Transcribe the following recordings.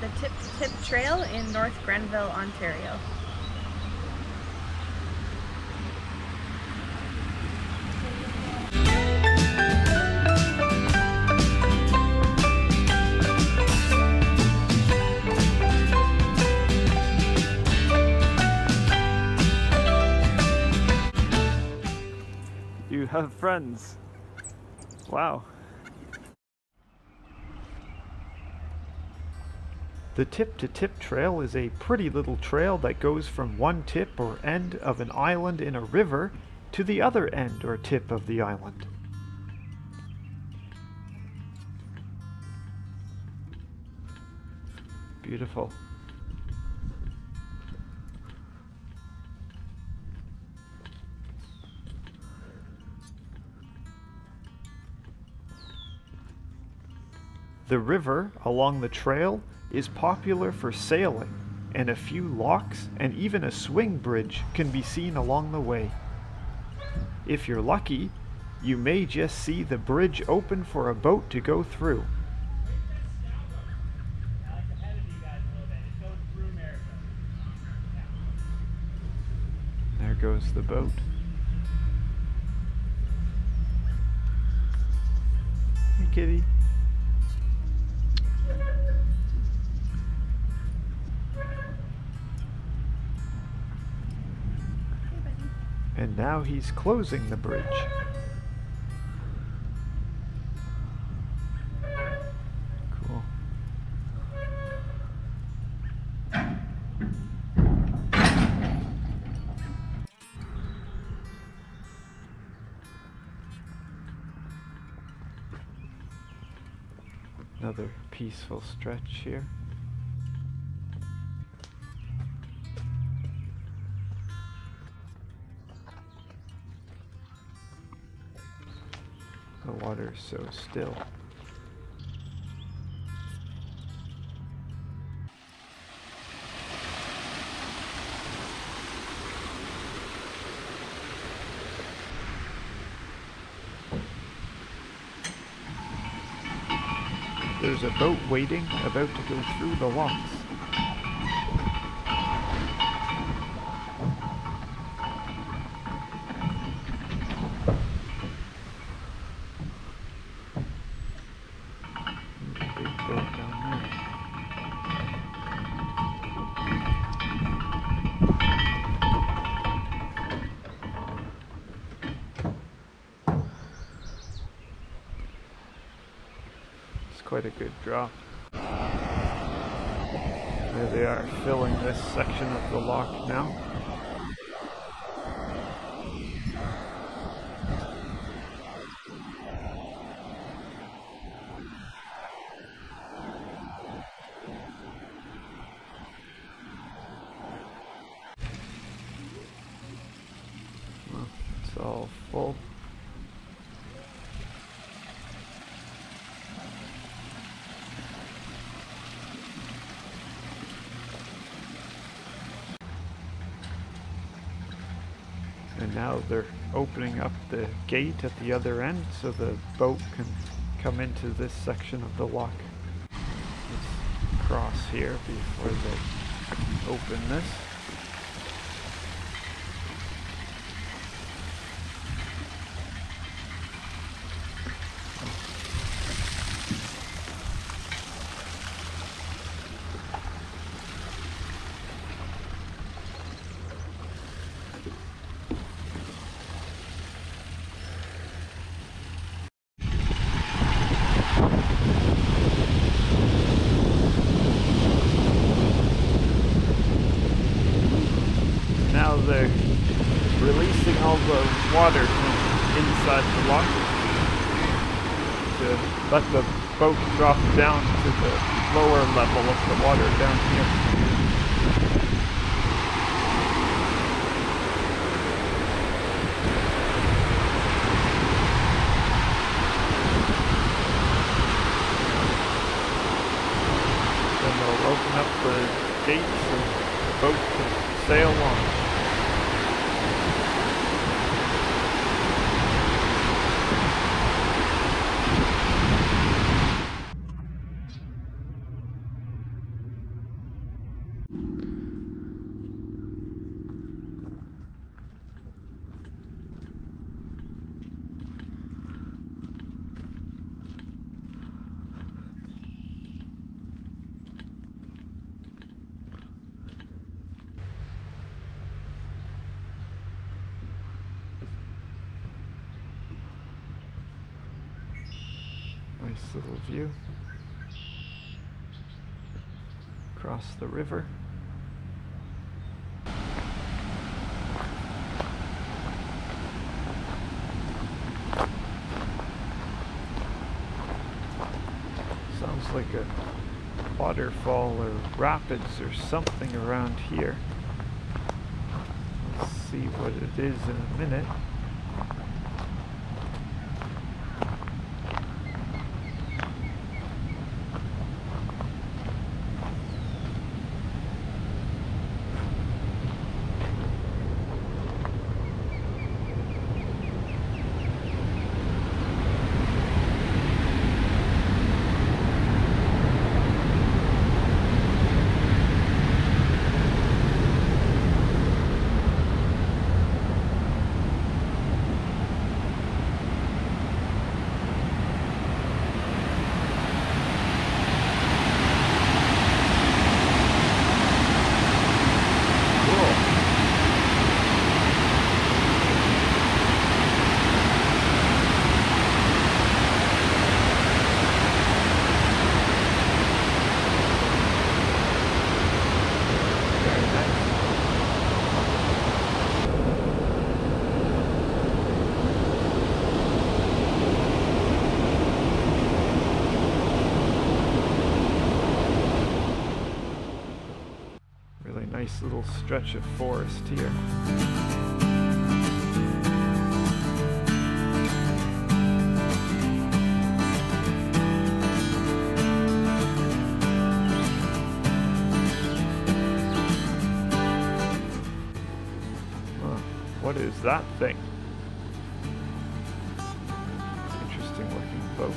the Tip to Tip Trail in North Grenville, Ontario. You have friends. Wow. The Tip to Tip Trail is a pretty little trail that goes from one tip or end of an island in a river to the other end or tip of the island. Beautiful. The river along the trail is popular for sailing, and a few locks and even a swing bridge can be seen along the way. If you're lucky, you may just see the bridge open for a boat to go through. There goes the boat. Hey, kitty. And now he's closing the bridge. Cool. Another peaceful stretch here. The water is so still. There's a boat waiting, about to go through the locks. Quite a good drop. There they are, filling this section of the lock now. Well, it's all full. And now they're opening up the gate at the other end so the boat can come into this section of the lock. Let's cross here before they open this. Now they're releasing all the water from inside the lock to let the boat drop down to the lower level of the water down here. Then they'll open up the gates and the boat can sail on. Nice little view across the river. Sounds like a waterfall or rapids or something around here. Let's see what it is in a minute. Nice little stretch of forest here. What is that thing? Interesting looking boat.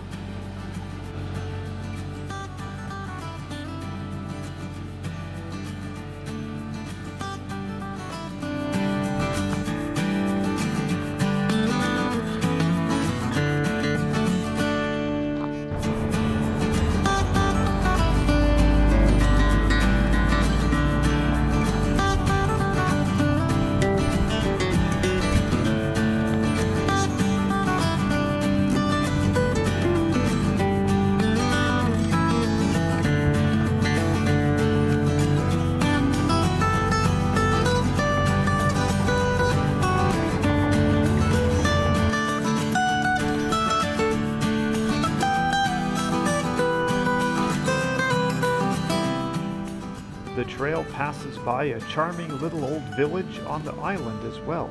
The trail passes by a charming little old village on the island as well.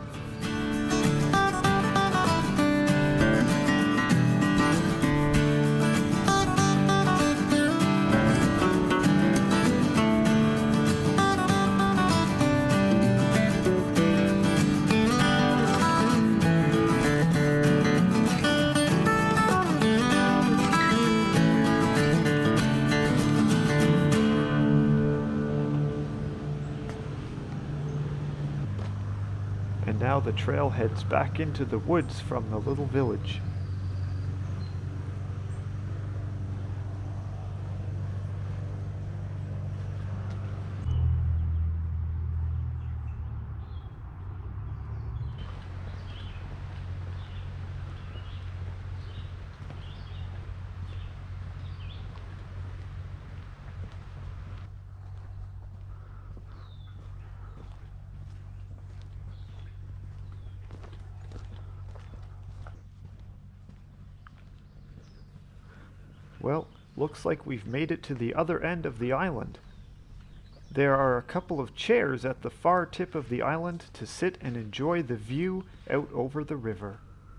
And now the trail heads back into the woods from the little village. Well, looks like we've made it to the other end of the island. There are a couple of chairs at the far tip of the island to sit and enjoy the view out over the river.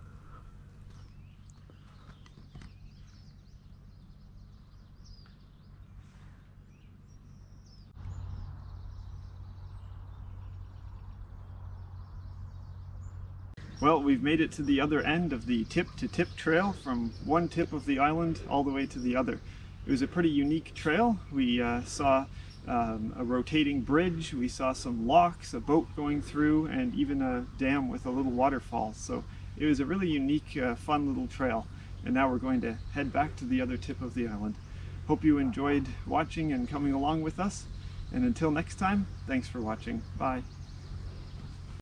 Well, we've made it to the other end of the tip-to-tip trail from one tip of the island all the way to the other. It was a pretty unique trail. We saw a rotating bridge, we saw some locks, a boat going through, and even a dam with a little waterfall. So it was a really unique, fun little trail. And now we're going to head back to the other tip of the island. Hope you enjoyed watching and coming along with us. And until next time, thanks for watching. Bye.